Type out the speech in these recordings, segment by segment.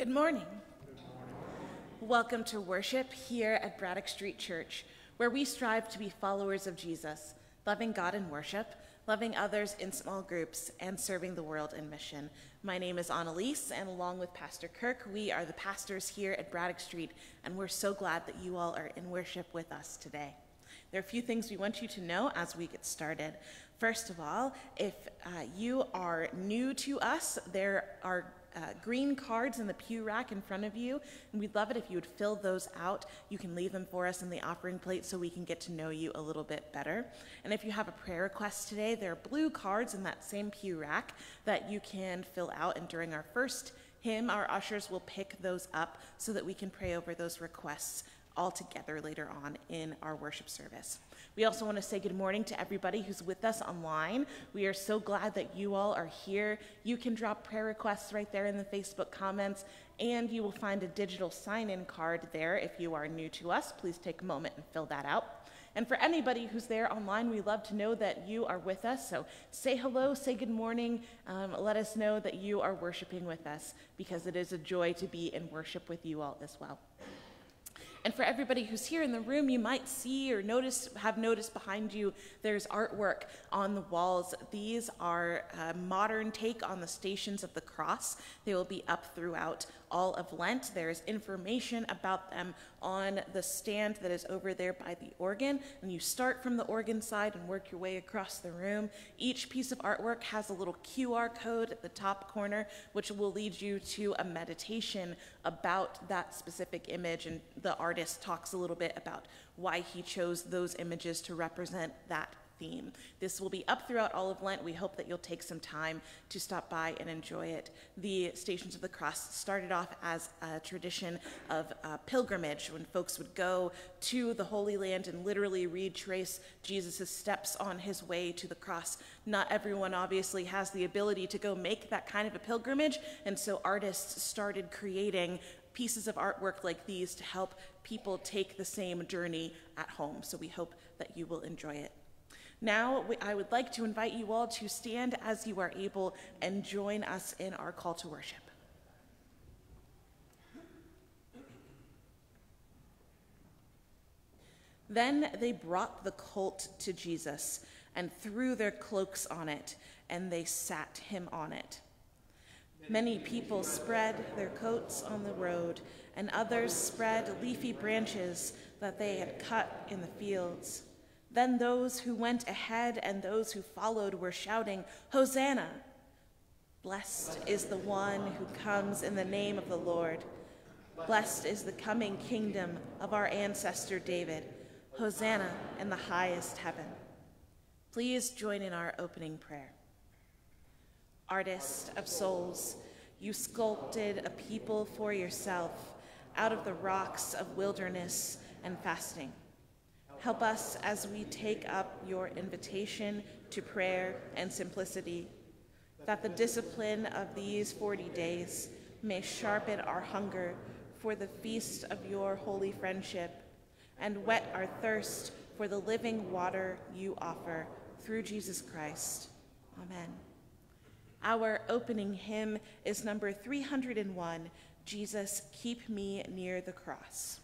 Good morning. Welcome to worship here at Braddock Street Church, where we strive to be followers of Jesus, loving God in worship, loving others in small groups, and serving the world in mission. My name is Annalise, and along with Pastor Kirk, we are the pastors here at Braddock Street, and we're so glad that you all are in worship with us today. There are a few things we want you to know as we get started. First of all, if you are new to us, there are green cards in the pew rack in front of you, and we'd love it if you would fill those out. You can leave them for us in the offering plate so we can get to know you a little bit better. And if you have a prayer request today, there are blue cards in that same pew rack that you can fill out, and during our first hymn, our ushers will pick those up so that we can pray over those requests all together later on in our worship service. We also want to say good morning to everybody who's with us online. We are so glad that you all are here. You can drop prayer requests right there in the Facebook comments, and you will find a digital sign-in card there. If you are new to us, please take a moment and fill that out. And for anybody who's there online, we love to know that you are with us. So say hello, say good morning. Let us know that you are worshiping with us, because it is a joy to be in worship with you all as well. And for everybody who's here in the room, you might see or have noticed behind you, there's artwork on the walls. These are a modern take on the Stations of the Cross. They will be up throughout all of Lent. There's information about them on the stand that is over there by the organ. And you start from the organ side and work your way across the room. Each piece of artwork has a little QR code at the top corner, which will lead you to a meditation about that specific image, and the artist talks a little bit about why he chose those images to represent that theme. This will be up throughout all of Lent. We hope that you'll take some time to stop by and enjoy it. The Stations of the Cross started off as a tradition of pilgrimage, when folks would go to the Holy Land and literally retrace Jesus' steps on his way to the cross. Not everyone obviously has the ability to go make that kind of a pilgrimage, and so artists started creating pieces of artwork like these to help people take the same journey at home. So we hope that you will enjoy it. Now, I would like to invite you all to stand as you are able and join us in our call to worship. Then they brought the colt to Jesus and threw their cloaks on it, and they sat him on it. Many people spread their coats on the road, and others spread leafy branches that they had cut in the fields. Then those who went ahead and those who followed were shouting, "Hosanna! Blessed is the one who comes in the name of the Lord. Blessed is the coming kingdom of our ancestor David. Hosanna in the highest heaven." Please join in our opening prayer. Artist of souls, you sculpted a people for yourself out of the rocks of wilderness and fasting. Help us as we take up your invitation to prayer and simplicity, that the discipline of these 40 days may sharpen our hunger for the feast of your holy friendship and whet our thirst for the living water you offer through Jesus Christ. Amen. Our opening hymn is number 301, "Jesus, Keep Me Near the Cross."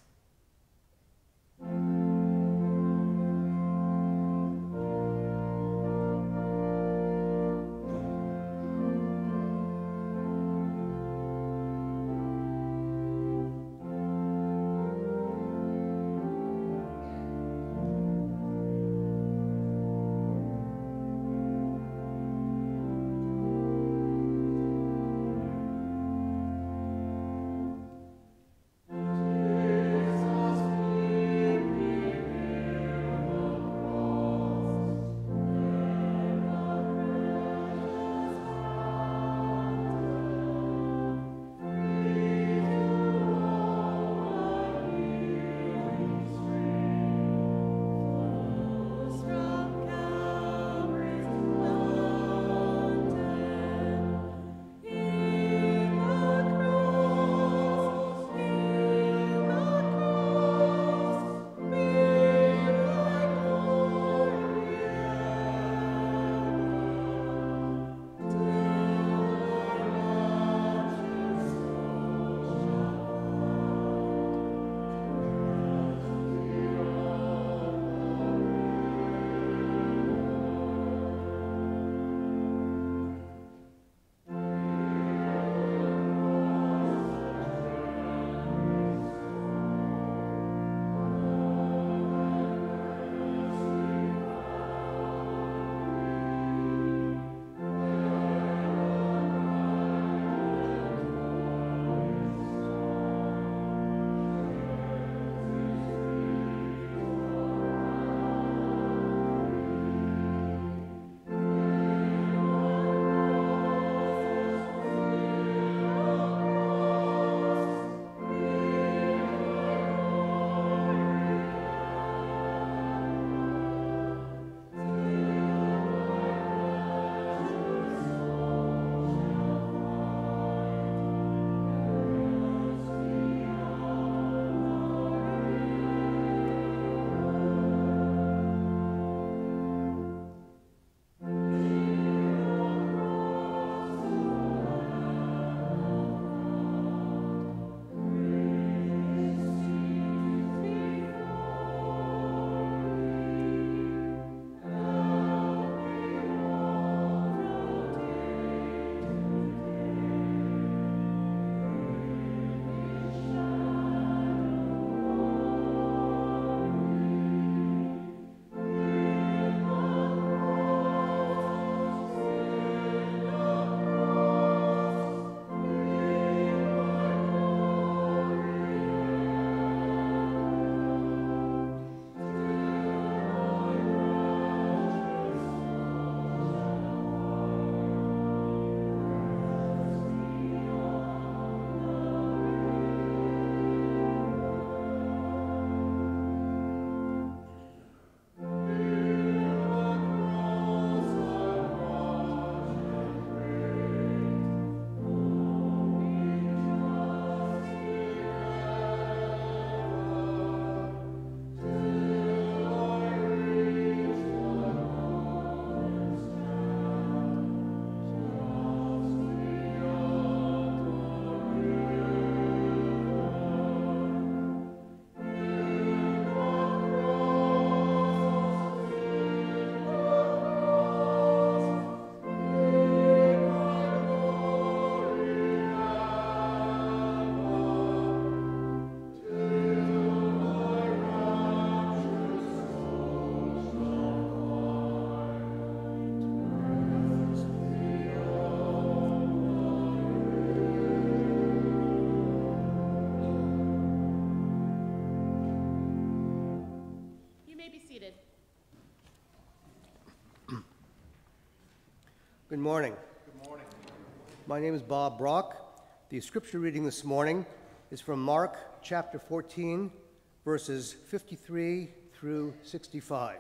Good morning. Good morning. My name is Bob Brock. The scripture reading this morning is from Mark chapter 14, verses 53 through 65.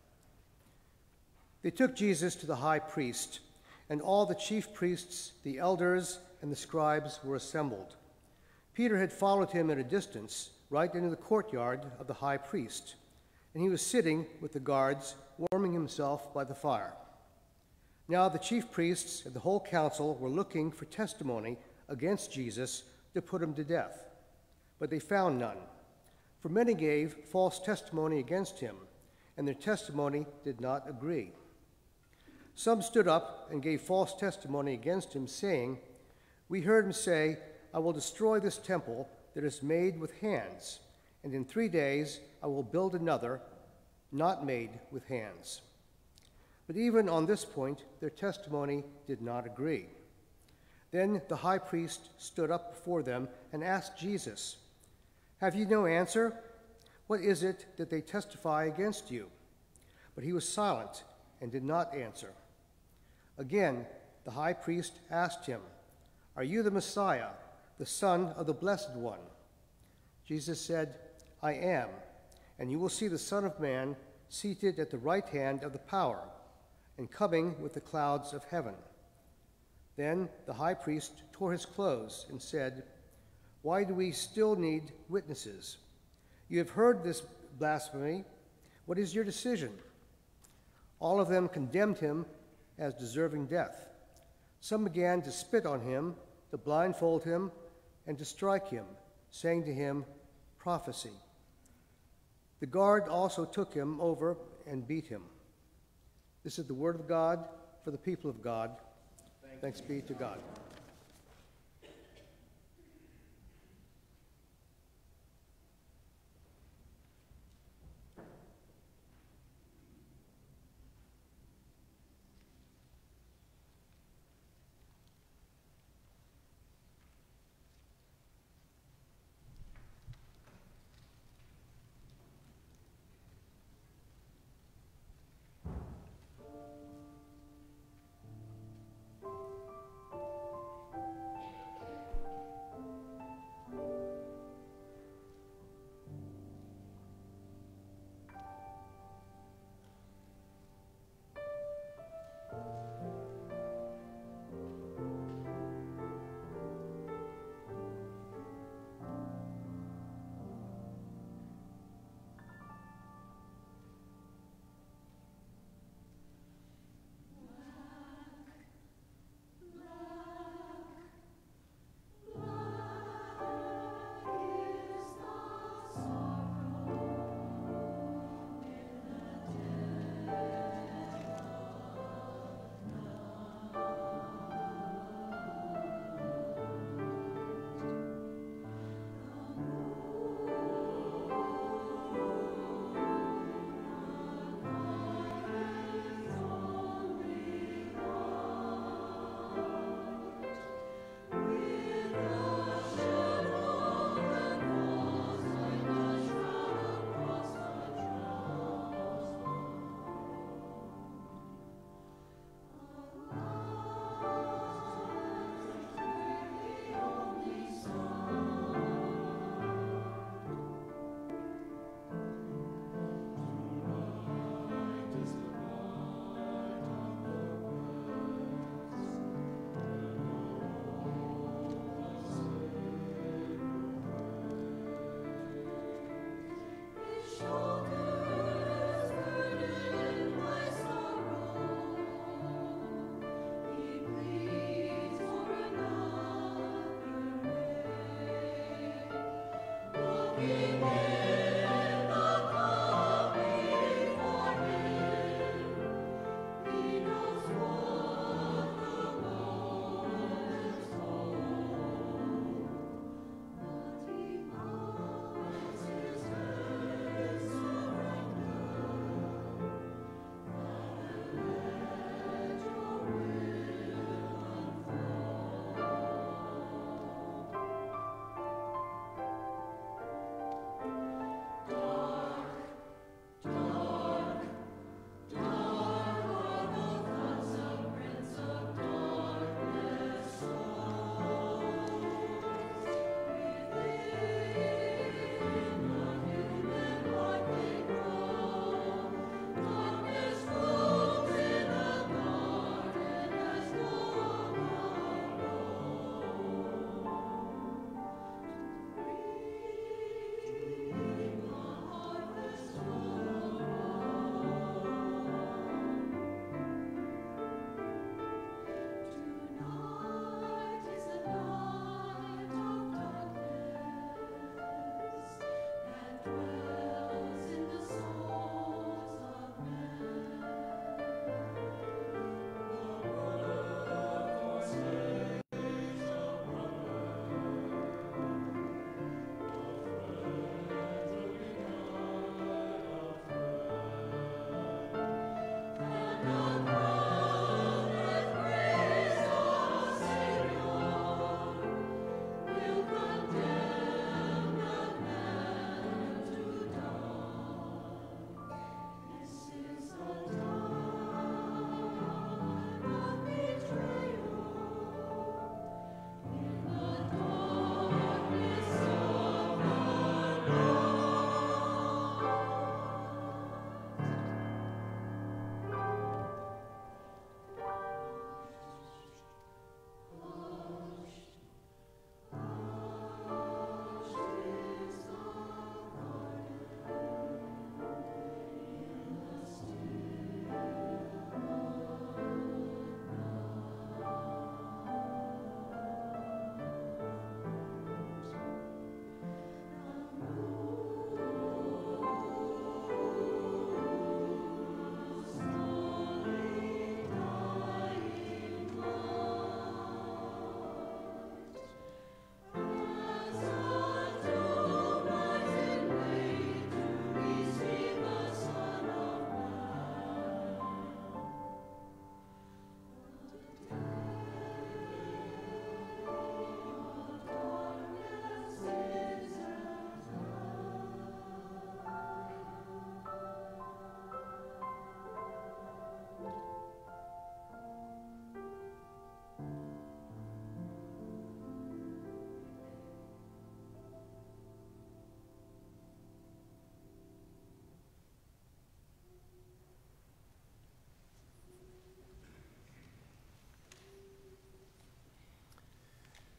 They took Jesus to the high priest, and all the chief priests, the elders, and the scribes were assembled. Peter had followed him at a distance, right into the courtyard of the high priest, and he was sitting with the guards, warming himself by the fire. Now the chief priests and the whole council were looking for testimony against Jesus to put him to death, but they found none. For many gave false testimony against him, and their testimony did not agree. Some stood up and gave false testimony against him, saying, "We heard him say, 'I will destroy this temple that is made with hands, and in 3 days I will build another, not made with hands.' But even on this point, their testimony did not agree. Then the high priest stood up before them and asked Jesus, 'Have you no answer? What is it that they testify against you?' But he was silent and did not answer. Again, the high priest asked him, 'Are you the Messiah, the Son of the Blessed One?' Jesus said, 'I am, and you will see the Son of Man seated at the right hand of the power, and coming with the clouds of heaven.' Then the high priest tore his clothes and said, 'Why do we still need witnesses? You have heard this blasphemy. What is your decision?' All of them condemned him as deserving death. Some began to spit on him, to blindfold him, and to strike him, saying to him, 'Prophesy.' The guard also took him over and beat him. This is the word of God for the people of God. Thanks be to God.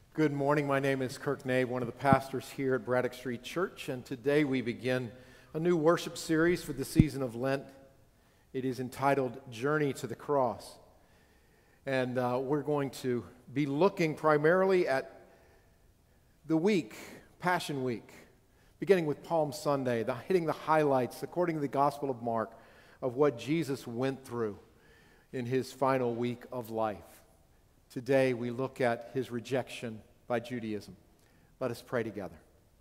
Good morning. My name is Kirk Nave, one of the pastors here at Braddock Street Church, and today we begin a new worship series for the season of Lent. It is entitled Journey to the Cross, and we're going to be looking primarily at the week, Passion Week, beginning with Palm Sunday, hitting the highlights, according to the Gospel of Mark, of what Jesus went through in his final week of life. Today we look at his rejection by Judaism. Let us pray together.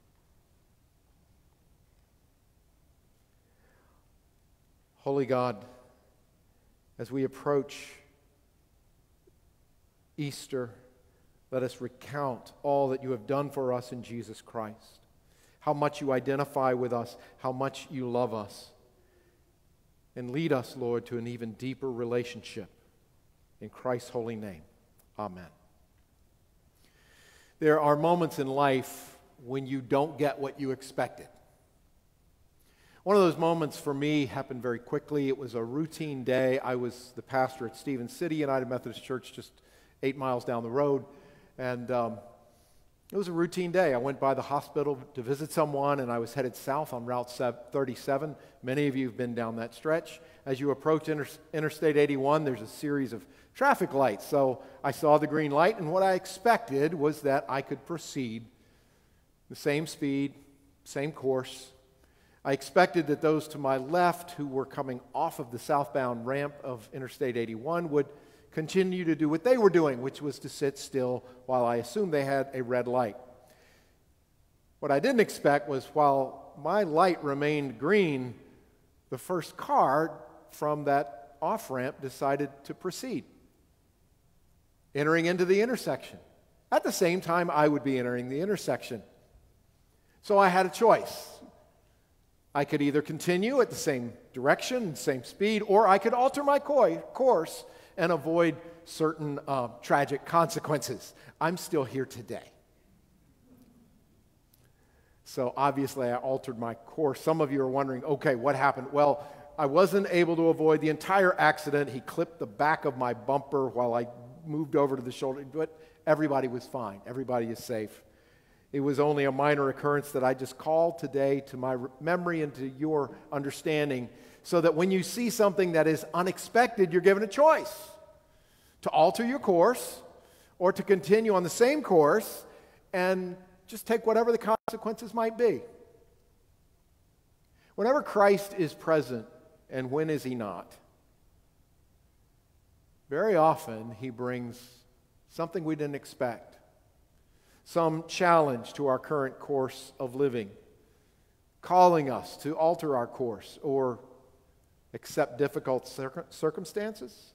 Holy God, as we approach Easter, let us recount all that you have done for us in Jesus Christ, how much you identify with us, how much you love us, and lead us, Lord, to an even deeper relationship. In Christ's holy name, amen. There are moments in life when you don't get what you expected. One of those moments for me happened very quickly. It was a routine day. I was the pastor at Stevens City United Methodist Church, just 8 miles down the road, and it was a routine day. I went by the hospital to visit someone, and I was headed south on Route 37. Many of you have been down that stretch. As you approach Interstate 81, there's a series of traffic lights. So I saw the green light, and what I expected was that I could proceed the same speed, same course. I expected that those to my left who were coming off of the southbound ramp of Interstate 81 would continue to do what they were doing, which was to sit still while I assumed they had a red light. What I didn't expect was while my light remained green, the first car from that off-ramp decided to proceed, entering into the intersection. At the same time, I would be entering the intersection. So I had a choice. I could either continue at the same direction, same speed, or I could alter my course and avoid certain tragic consequences. I'm still here today. So obviously I altered my course. Some of you are wondering, okay, what happened? Well, I wasn't able to avoid the entire accident. He clipped the back of my bumper while I moved over to the shoulder, but everybody was fine. Everybody is safe. It was only a minor occurrence that I just called today to my memory and to your understanding, so that when you see something that is unexpected, you're given a choice to alter your course or to continue on the same course and just take whatever the consequences might be. Whenever Christ is present, and when is he not? Very often he brings something we didn't expect, some challenge to our current course of living, calling us to alter our course or accept difficult circumstances.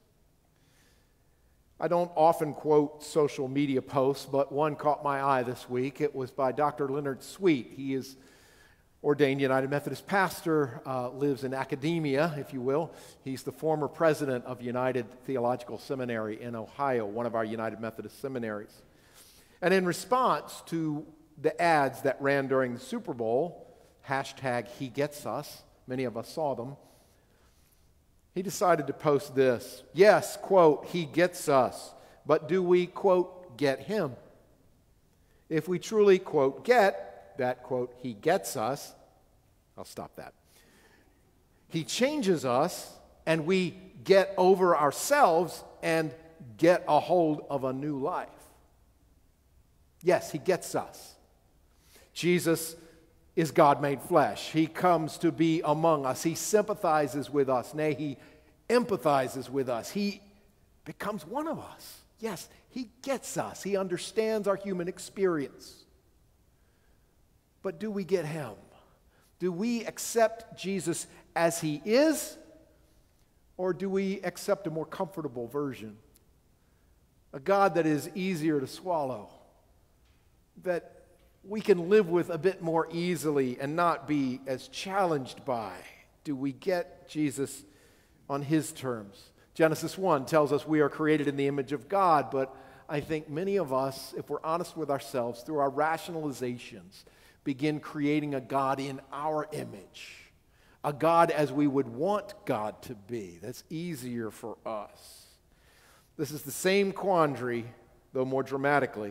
I don't often quote social media posts, but one caught my eye this week. It was by Dr. Leonard Sweet. He is ordained United Methodist pastor, lives in academia, if you will. He's the former president of United Theological Seminary in Ohio, one of our United Methodist seminaries. And in response to the ads that ran during the Super Bowl, #HeGetsUs, many of us saw them, he decided to post this. Yes, quote, he gets us, but do we, quote, get him? If we truly, quote, get that, quote, he gets us, I'll stop that. He changes us, and we get over ourselves and get a hold of a new life. Yes, he gets us. Jesus is God made flesh. He comes to be among us. He sympathizes with us. Nay, he empathizes with us. He becomes one of us. Yes, he gets us. He understands our human experience. But do we get him? Do we accept Jesus as he is? Or do we accept a more comfortable version? A God that is easier to swallow, that we can live with a bit more easily and not be as challenged by. Do we get Jesus on his terms? Genesis 1 tells us we are created in the image of God, but I think many of us, if we're honest with ourselves, through our rationalizations, begin creating a God in our image, a God as we would want God to be. That's easier for us. This is the same quandary, though more dramatically,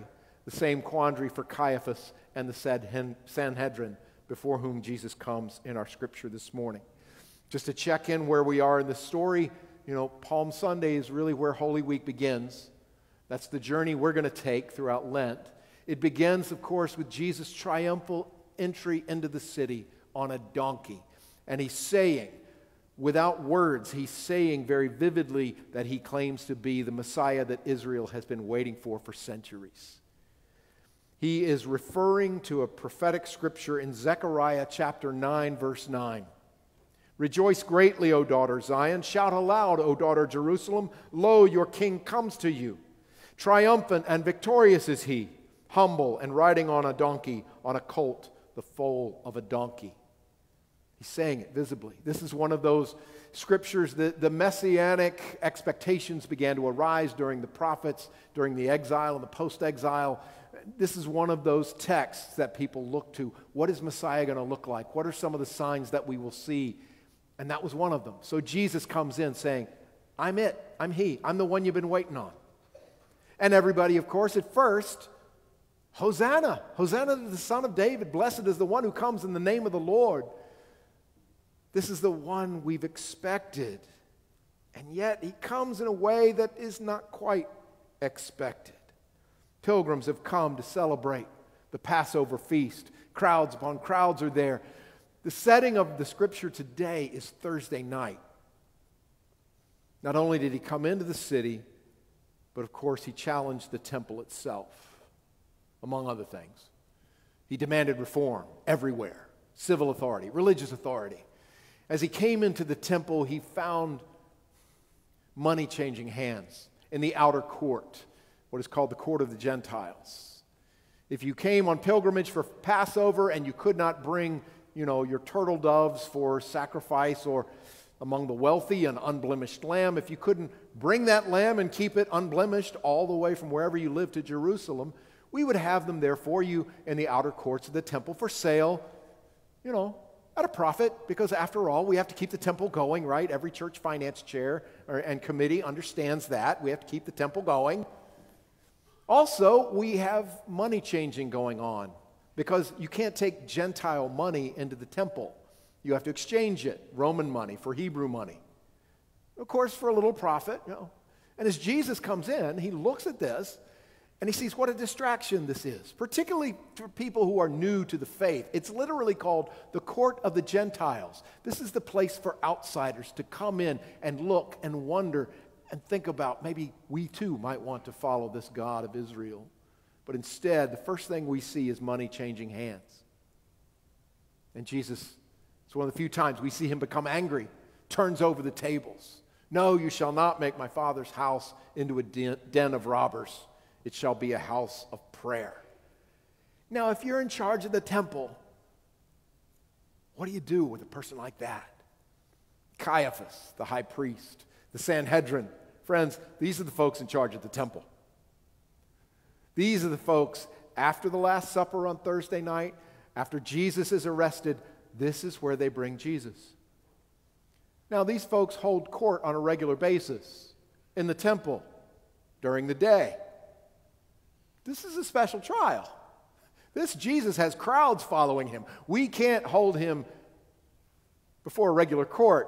The same quandary for Caiaphas and the Sanhedrin before whom Jesus comes in our scripture this morning. Just to check in where we are in the story, Palm Sunday is really where Holy Week begins. That's the journey we're going to take throughout Lent. It begins, of course, with Jesus' triumphal entry into the city on a donkey. And he's saying, without words, he's saying very vividly that he claims to be the Messiah that Israel has been waiting for centuries. He is referring to a prophetic scripture in Zechariah chapter 9, verse 9. Rejoice greatly, O daughter Zion. Shout aloud, O daughter Jerusalem. Lo, your king comes to you. Triumphant and victorious is he, humble and riding on a donkey, on a colt, the foal of a donkey. He's saying it visibly. This is one of those scriptures that the messianic expectations began to arise during the prophets, during the exile and the post-exile. This is one of those texts that people look to. What is Messiah going to look like? What are some of the signs that we will see? And that was one of them. So Jesus comes in saying, I'm it. I'm he. I'm the one you've been waiting on. And everybody, of course, at first, Hosanna. Hosanna to the Son of David. Blessed is the one who comes in the name of the Lord. This is the one we've expected. And yet he comes in a way that is not quite expected. Pilgrims have come to celebrate the Passover feast. Crowds upon crowds are there. The setting of the scripture today is Thursday night. Not only did he come into the city, but of course he challenged the temple itself, among other things. He demanded reform everywhere, civil authority, religious authority. As he came into the temple, he found money-changing hands in the outer court, what is called the court of the Gentiles. If you came on pilgrimage for Passover and you could not bring, your turtle doves for sacrifice, or among the wealthy, an unblemished lamb, if you couldn't bring that lamb and keep it unblemished all the way from wherever you lived to Jerusalem, we would have them there for you in the outer courts of the temple for sale, at a profit, because after all, we have to keep the temple going, right? Every church finance chair and committee understands that. We have to keep the temple going. Also, we have money changing going on, because you can't take Gentile money into the temple. You have to exchange it, Roman money for Hebrew money. Of course, for a little profit, And as Jesus comes in, he looks at this, and he sees what a distraction this is, particularly for people who are new to the faith. It's literally called the court of the Gentiles. This is the place for outsiders to come in and look and wonder and think about, maybe we too might want to follow this God of Israel. But instead, the first thing we see is money changing hands. And Jesus, it's one of the few times we see him become angry, turns over the tables. No, you shall not make my Father's house into a den of robbers. It shall be a house of prayer. Now, if you're in charge of the temple, what do you do with a person like that? Caiaphas, the high priest, the Sanhedrin. Friends, these are the folks in charge of the temple. These are the folks, after the Last Supper on Thursday night, after Jesus is arrested, this is where they bring Jesus. Now, these folks hold court on a regular basis in the temple during the day. This is a special trial. This Jesus has crowds following him. We can't hold him before a regular court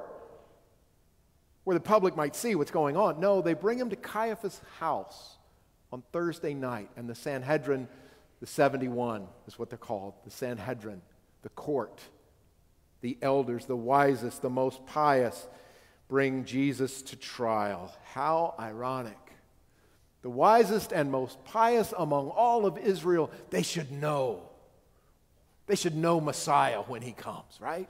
where the public might see what's going on. No, they bring him to Caiaphas' house on Thursday night, and the Sanhedrin, the 71 is what they're called, the Sanhedrin, the court, the elders, the wisest, the most pious, bring Jesus to trial. How ironic. The wisest and most pious among all of Israel, they should know. They should know Messiah when he comes, right?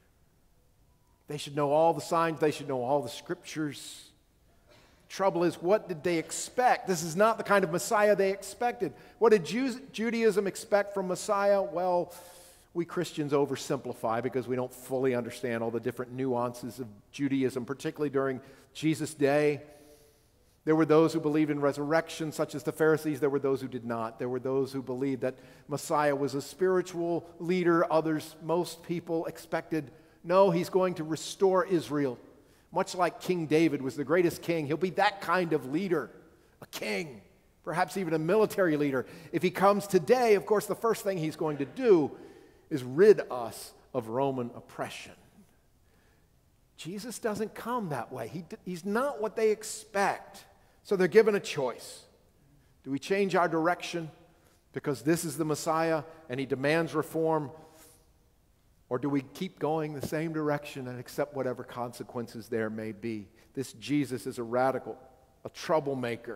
They should know all the signs. They should know all the scriptures. Trouble is, what did they expect? This is not the kind of Messiah they expected. What did Judaism expect from Messiah? Well, we Christians oversimplify because we don't fully understand all the different nuances of Judaism, particularly during Jesus' day. There were those who believed in resurrection, such as the Pharisees. There were those who did not. There were those who believed that Messiah was a spiritual leader. Others, most people expected, no, he's going to restore Israel. Much like King David was the greatest king, he'll be that kind of leader, a king. perhaps even a military leader. If he comes today, of course, the first thing he's going to do is rid us of Roman oppression. Jesus doesn't come that way. He's not what they expect. So they're given a choice. Do we change our direction because this is the Messiah and he demands reform? Or do we keep going the same direction and accept whatever consequences there may be? This Jesus is a radical, a troublemaker.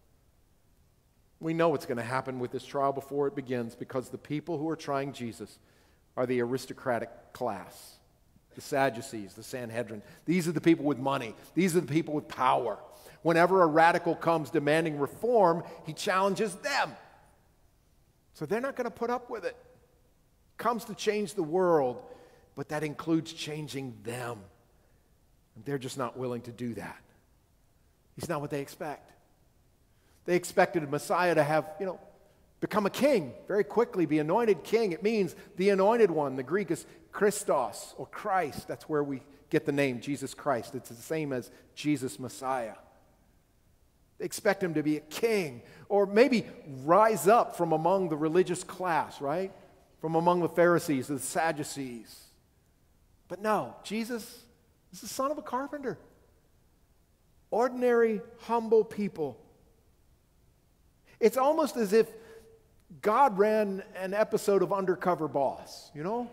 We know what's going to happen with this trial before it begins, because the people who are trying Jesus are the aristocratic class, the Sadducees, the Sanhedrin. These are the people with money. These are the people with power. Whenever a radical comes demanding reform, he challenges them. So they're not going to put up with it. Comes to change the world, but that includes changing them. And they're just not willing to do that. He's not what they expect. They expected a Messiah to have, become a king, very quickly be anointed king. It means the anointed one. The Greek is Christos, or Christ. That's where we get the name Jesus Christ. It's the same as Jesus Messiah. They expect him to be a king, or maybe rise up from among the religious class, right? From among the Pharisees, the Sadducees. But no, Jesus is the son of a carpenter. Ordinary, humble people. It's almost as if God ran an episode of Undercover Boss,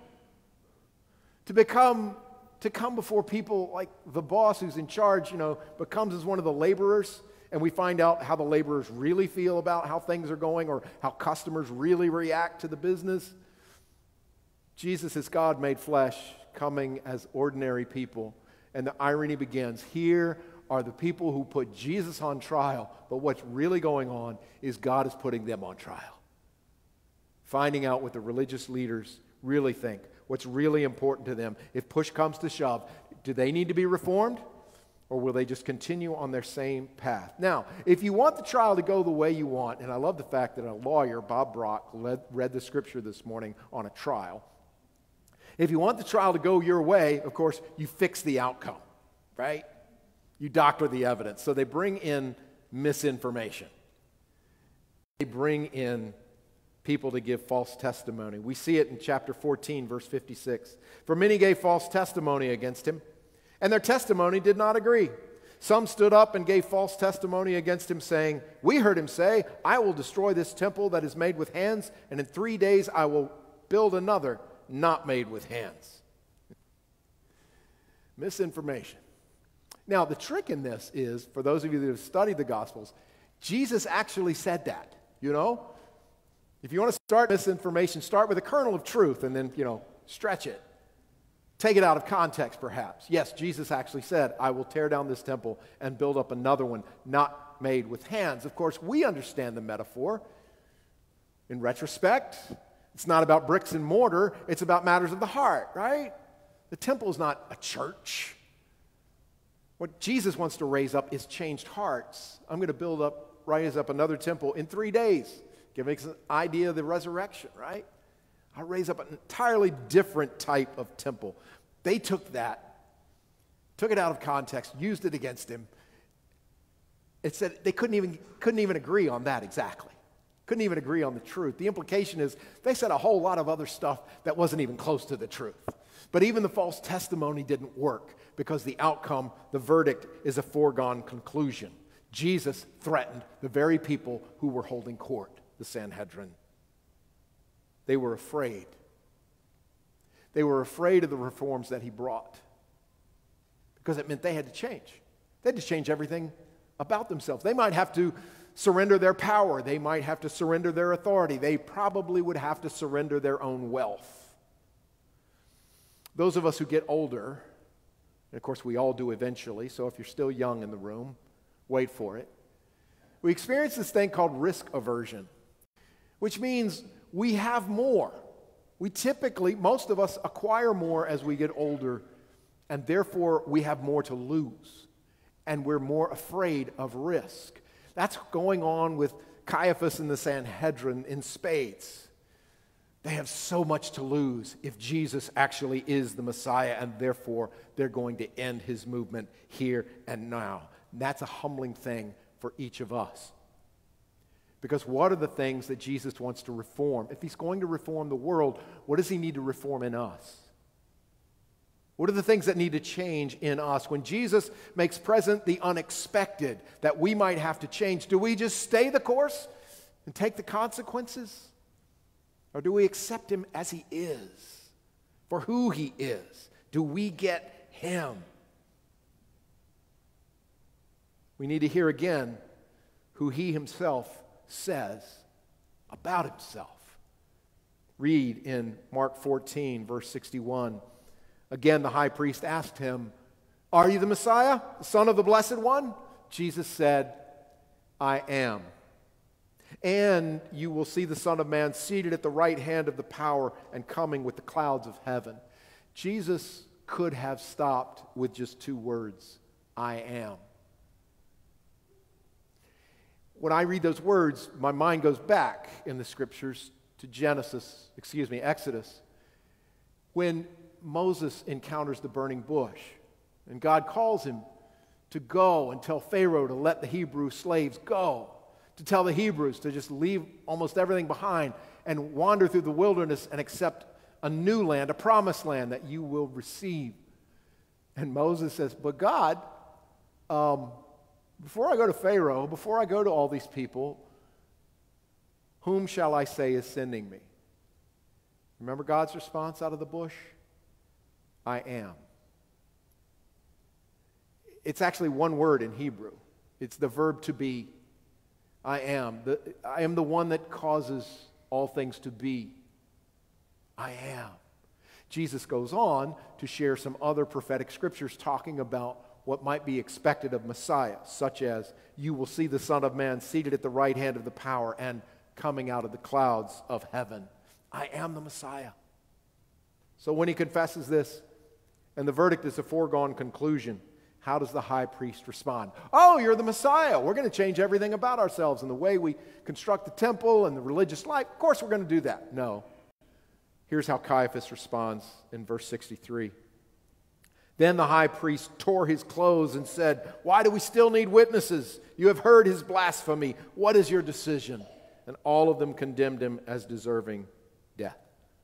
To come before people like the boss who's in charge, becomes as one of the laborers, and we find out how the laborers really feel about how things are going, or how customers really react to the business. Jesus is God made flesh, coming as ordinary people. And the irony begins. Here are the people who put Jesus on trial, but what's really going on is God is putting them on trial. Finding out what the religious leaders really think, what's really important to them. If push comes to shove, do they need to be reformed, or will they just continue on their same path? Now, if you want the trial to go the way you want, and I love the fact that a lawyer, Bob Brock, read the scripture this morning on a trial. If you want the trial to go your way, of course, you fix the outcome, right? You doctor the evidence. So they bring in misinformation. They bring in people to give false testimony. We see it in chapter 14, verse 56. For many gave false testimony against him, and their testimony did not agree. Some stood up and gave false testimony against him, saying, we heard him say, I will destroy this temple that is made with hands, and in 3 days I will build another not made with hands. Misinformation. Now, the trick in this is, for those of you that have studied the Gospels, Jesus actually said that, If you want to start misinformation, start with a kernel of truth and then, stretch it. Take it out of context, perhaps. Yes, Jesus actually said, I will tear down this temple and build up another one not made with hands. Of course, we understand the metaphor. In retrospect, it's not about bricks and mortar. It's about matters of the heart, right? The temple is not a church. What Jesus wants to raise up is changed hearts. I'm going to raise up another temple in 3 days. Giving us an idea of the resurrection, right? I'll raise up an entirely different type of temple. They took that, took it out of context, used it against him. It said they couldn't even agree on that exactly. Couldn't even agree on the truth. The implication is they said a whole lot of other stuff that wasn't even close to the truth. But even the false testimony didn't work because the outcome, the verdict, is a foregone conclusion. Jesus threatened the very people who were holding court, the Sanhedrin. They were afraid. They were afraid of the reforms that he brought because it meant they had to change. They had to change everything about themselves. They might have to surrender their power. They might have to surrender their authority. They probably would have to surrender their own wealth. Those of us who get older, and of course we all do eventually, so if you're still young in the room, wait for it. We experience this thing called risk aversion, which means we have more. We typically, most of us acquire more as we get older, and therefore we have more to lose, and we're more afraid of risk. That's going on with Caiaphas and the Sanhedrin in spades. They have so much to lose if Jesus actually is the Messiah, and therefore they're going to end his movement here and now. And that's a humbling thing for each of us. Because what are the things that Jesus wants to reform? If he's going to reform the world, what does he need to reform in us? What are the things that need to change in us? When Jesus makes present the unexpected that we might have to change, do we just stay the course and take the consequences? Or do we accept him as he is, for who he is? Do we get him? We need to hear again who he himself says about himself. Read in Mark 14, verse 61. Again, the high priest asked him, "Are you the Messiah, the Son of the Blessed One?" Jesus said, "I am. And you will see the Son of Man seated at the right hand of the power and coming with the clouds of heaven." Jesus could have stopped with just two words, "I am." When I read those words, my mind goes back in the scriptures to Exodus, when Moses encounters the burning bush, and God calls him to go and tell Pharaoh to let the Hebrew slaves go, to tell the Hebrews to just leave almost everything behind and wander through the wilderness and accept a new land, a promised land that you will receive. And Moses says, "But God, before I go to Pharaoh, before I go to all these people, whom shall I say is sending me?" Remember God's response out of the bush? "I am." It's actually one word in Hebrew. It's the verb to be. I am. I am the one that causes all things to be. I am. Jesus goes on to share some other prophetic scriptures talking about what might be expected of Messiah, such as, "You will see the Son of Man seated at the right hand of the power and coming out of the clouds of heaven." I am the Messiah. So when he confesses this, and the verdict is a foregone conclusion, how does the high priest respond? "Oh, you're the Messiah. We're going to change everything about ourselves and the way we construct the temple and the religious life. Of course we're going to do that." No. Here's how Caiaphas responds in verse 63. Then the high priest tore his clothes and said, "Why do we still need witnesses? You have heard his blasphemy. What is your decision?" And all of them condemned him as deserving death.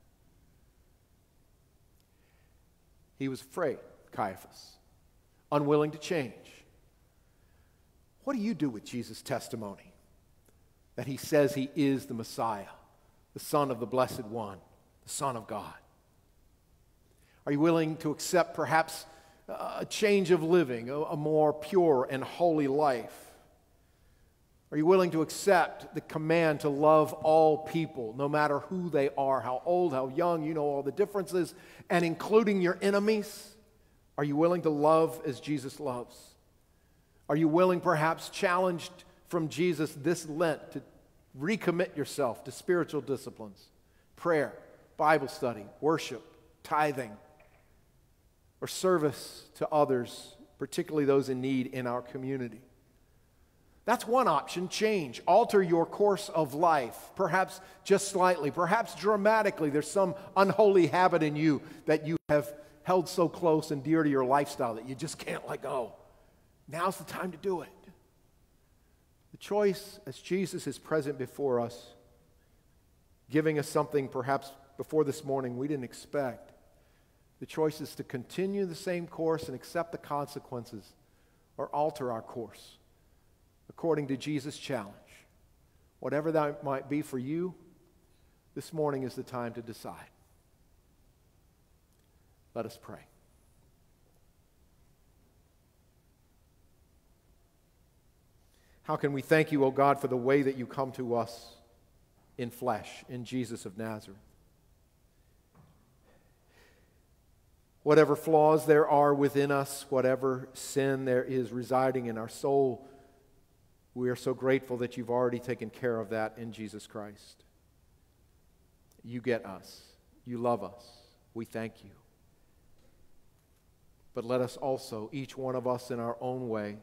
He was afraid, Caiaphas, unwilling to change. What do you do with Jesus' testimony that he says he is the Messiah, the Son of the Blessed One, the Son of God? Are you willing to accept perhaps a change of living, a more pure and holy life? Are you willing to accept the command to love all people, no matter who they are, how old, how young, you know all the differences, and including your enemies? Are you willing to love as Jesus loves? Are you willing, perhaps challenged from Jesus this Lent, to recommit yourself to spiritual disciplines, prayer, Bible study, worship, tithing, or service to others, particularly those in need in our community? That's one option. Change. Alter your course of life, perhaps just slightly, perhaps dramatically. There's some unholy habit in you that you have held so close and dear to your lifestyle that you just can't let go. Now's the time to do it. The choice, as Jesus is present before us, giving us something perhaps before this morning we didn't expect. The choice is to continue the same course and accept the consequences, or alter our course according to Jesus' challenge. Whatever that might be for you, this morning is the time to decide. Let us pray. How can we thank you, O God, for the way that you come to us in flesh, in Jesus of Nazareth? Whatever flaws there are within us, whatever sin there is residing in our soul, we are so grateful that you've already taken care of that in Jesus Christ. You get us. You love us. We thank you. But let us also, each one of us in our own way,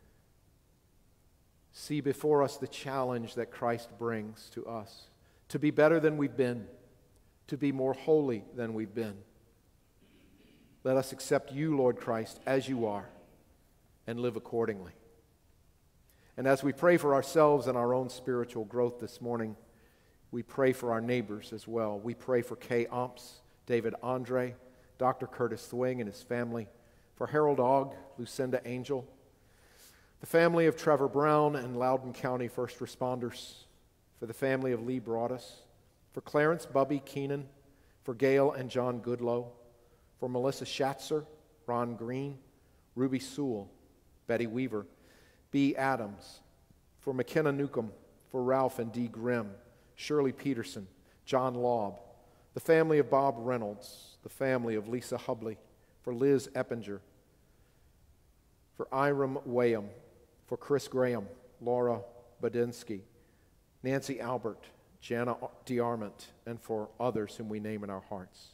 see before us the challenge that Christ brings to us, to be better than we've been, to be more holy than we've been. Let us accept you, Lord Christ, as you are, and live accordingly. And as we pray for ourselves and our own spiritual growth this morning, we pray for our neighbors as well. We pray for Kay Omps, David Andre, Dr. Curtis Thwing and his family, for Harold Ogg, Lucinda Angel, the family of Trevor Brown and Loudoun County first responders, for the family of Lee Broadus, for Clarence Bubby Keenan, for Gail and John Goodlow, for Melissa Schatzer, Ron Green, Ruby Sewell, Betty Weaver, B. Adams, for McKenna Newcomb, for Ralph and Dee Grimm, Shirley Peterson, John Laub, the family of Bob Reynolds, the family of Lisa Hubley, for Liz Eppinger, for Iram Wayham, for Chris Graham, Laura Badinsky, Nancy Albert, Jana DeArmont, and for others whom we name in our hearts.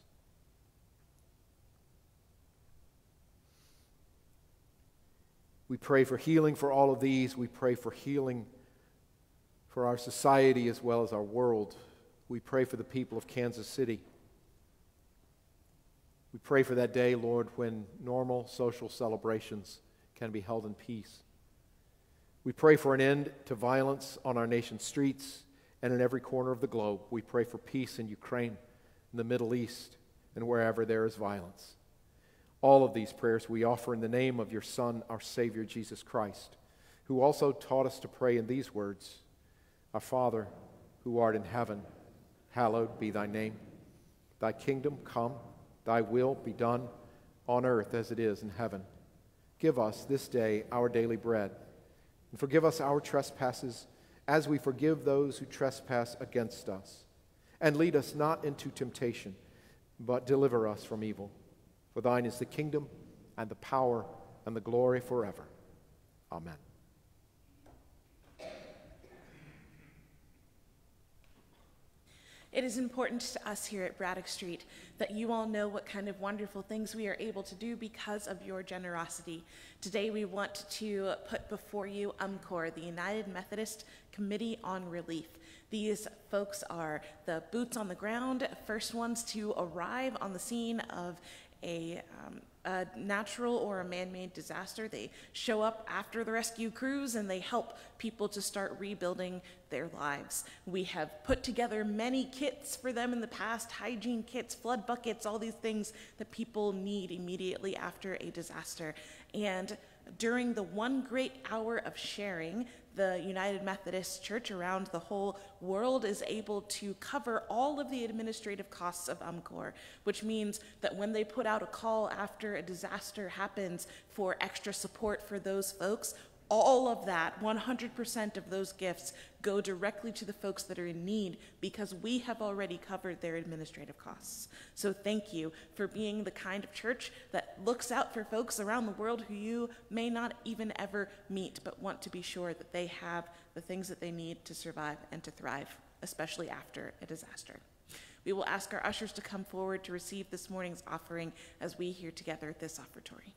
We pray for healing for all of these. We pray for healing for our society as well as our world. We pray for the people of Kansas City. We pray for that day, Lord, when normal social celebrations can be held in peace. We pray for an end to violence on our nation's streets and in every corner of the globe. We pray for peace in Ukraine, in the Middle East, and wherever there is violence. All of these prayers we offer in the name of your Son, our Savior, Jesus Christ, who also taught us to pray in these words, Our Father, who art in heaven, hallowed be thy name. Thy kingdom come, thy will be done on earth as it is in heaven. Give us this day our daily bread, and forgive us our trespasses as we forgive those who trespass against us. And lead us not into temptation, but deliver us from evil. For thine is the kingdom and the power and the glory forever. Amen. It is important to us here at Braddock Street that you all know what kind of wonderful things we are able to do because of your generosity. Today we want to put before you UMCOR, the United Methodist Committee on Relief. These folks are the boots on the ground, first ones to arrive on the scene of a natural or a man-made disaster. They show up after the rescue crews and they help people to start rebuilding their lives. We have put together many kits for them in the past, hygiene kits, flood buckets, all these things that people need immediately after a disaster. And during the one great hour of sharing, the United Methodist Church around the whole world is able to cover all of the administrative costs of UMCOR, which means that when they put out a call after a disaster happens for extra support for those folks, all of that, 100% of those gifts go directly to the folks that are in need because we have already covered their administrative costs. So thank you for being the kind of church that looks out for folks around the world who you may not even ever meet, but want to be sure that they have the things that they need to survive and to thrive, especially after a disaster. We will ask our ushers to come forward to receive this morning's offering as we hear together this offertory.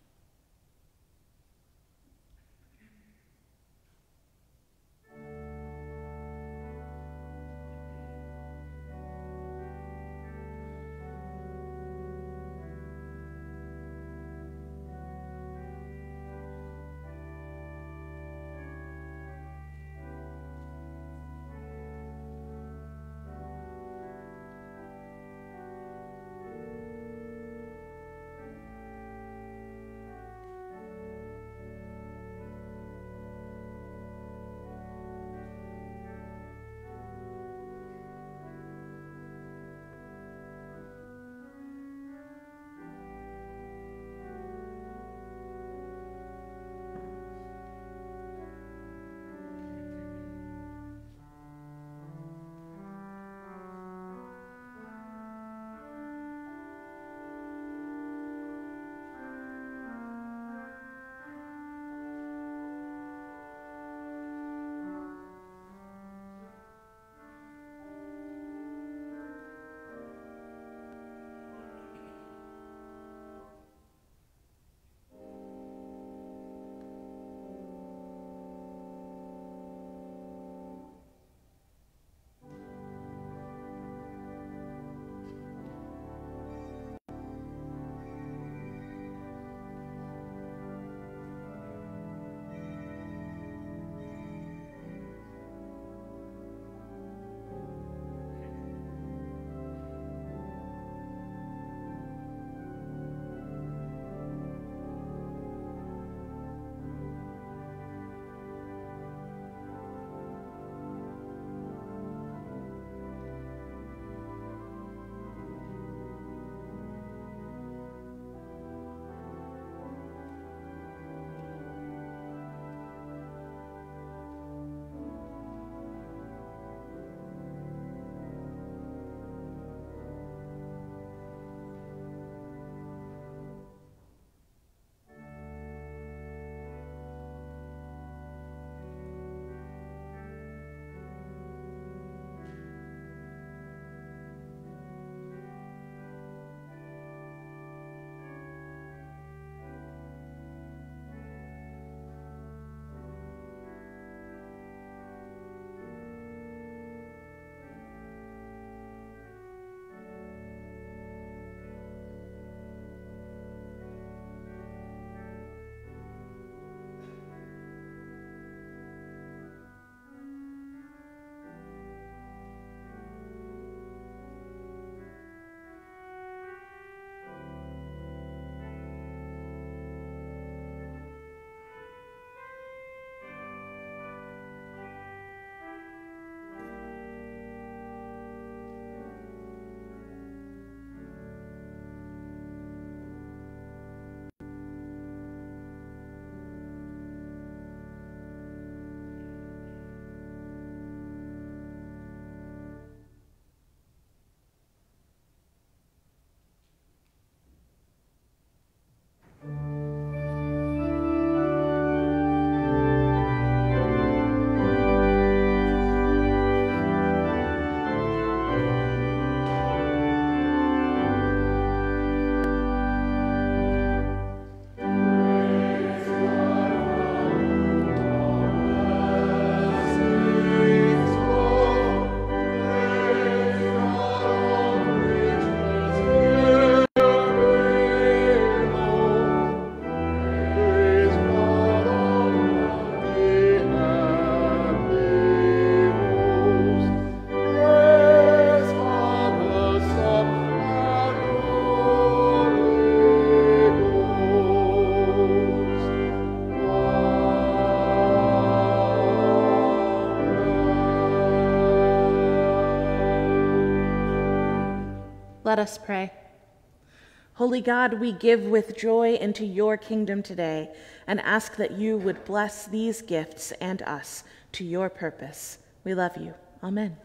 Let us pray. Holy God, we give with joy into your kingdom today and ask that you would bless these gifts and us to your purpose. We love you. Amen.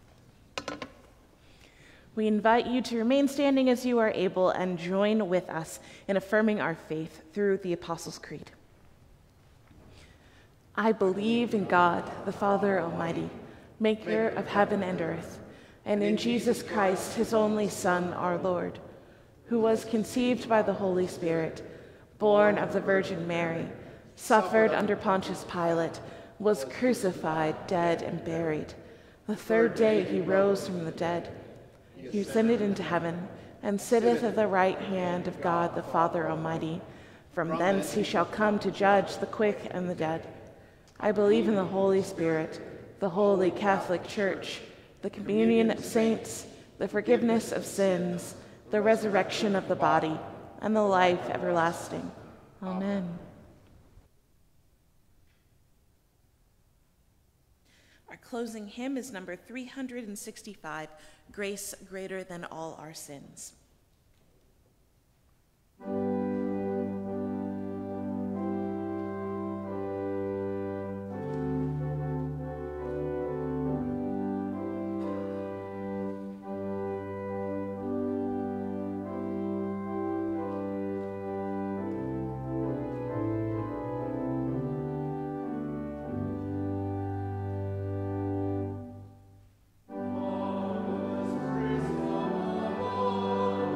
We invite you to remain standing as you are able and join with us in affirming our faith through the Apostles' Creed. I believe in God, the Father Almighty, maker of heaven and earth, and in Jesus Christ, his only Son, our Lord, who was conceived by the Holy Spirit, born of the Virgin Mary, suffered under Pontius Pilate, was crucified, dead, and buried. The third day he rose from the dead. He ascended into heaven, and sitteth at the right hand of God the Father Almighty. From thence he shall come to judge the quick and the dead. I believe in the Holy Spirit, the holy Catholic Church, the communion of saints, the forgiveness of sins, the resurrection of the body, and the life everlasting. Amen. Our closing hymn is number 365, Grace Greater Than All Our Sins. Lord.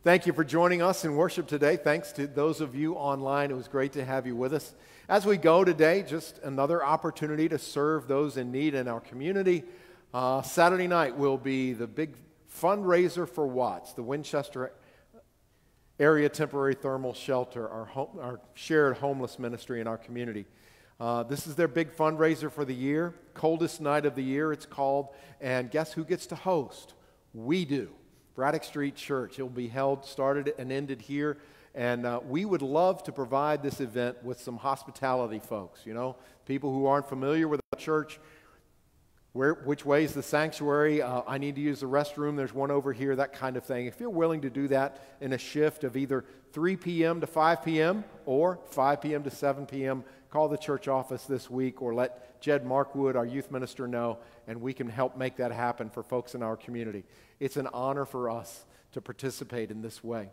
Thank you for joining us in worship today. Thanks to those of you online. It was great to have you with us. As we go today, just another opportunity to serve those in need in our community. Saturday night will be the big fundraiser for Watts, the Winchester Area Temporary Thermal Shelter, our shared homeless ministry in our community. This is their big fundraiser for the year. Coldest night of the year, it's called. And guess who gets to host? We do. Braddock Street Church. It will be held, started and ended here. And we would love to provide this event with some hospitality folks, you know, people who aren't familiar with the church. Which way is the sanctuary? I need to use the restroom. There's one over here, that kind of thing. If you're willing to do that in a shift of either 3 p.m. to 5 p.m. or 5 p.m. to 7 p.m., call the church office this week or let Jed Markwood, our youth minister, know, and we can help make that happen for folks in our community. It's an honor for us to participate in this way.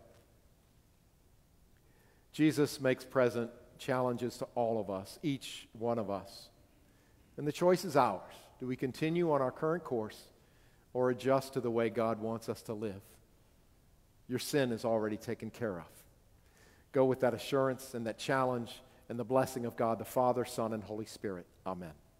Jesus makes present challenges to all of us, each one of us. And the choice is ours. Do we continue on our current course or adjust to the way God wants us to live? Your sin is already taken care of. Go with that assurance and that challenge and the blessing of God, the Father, Son, and Holy Spirit. Amen.